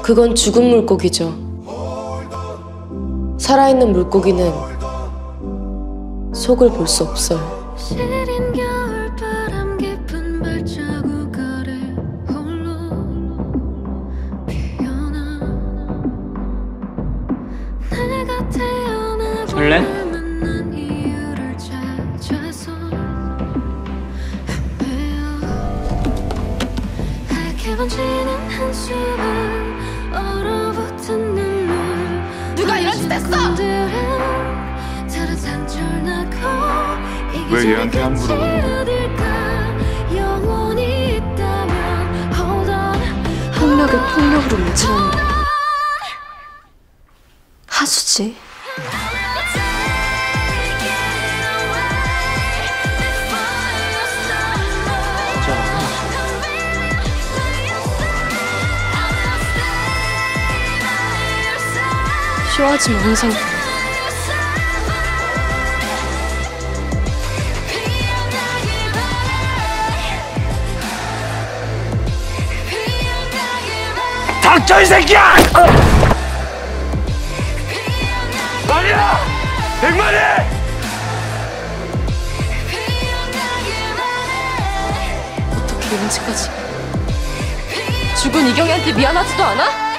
그건 죽은 물고기죠. 살아있는 물고기는 속을 볼 수 없어요. 시린 겨울바람 깊은 발자국을 홀로 피어나 내가 태어나 설레? 만난 이유를 찾아서 헤매어 하얗게 번지는 한숨을 얼어붙은 눈물 누가 이런 짓 했어! 왜 얘한테 함부로 폭력을 폭력으로 무지하는 하수지. 쇼하지만 항상 닥쳐 이 새끼야! 아니야! 100만이! 어떻게 이런 짓까지. 죽은 이경이한테 미안하지도 않아?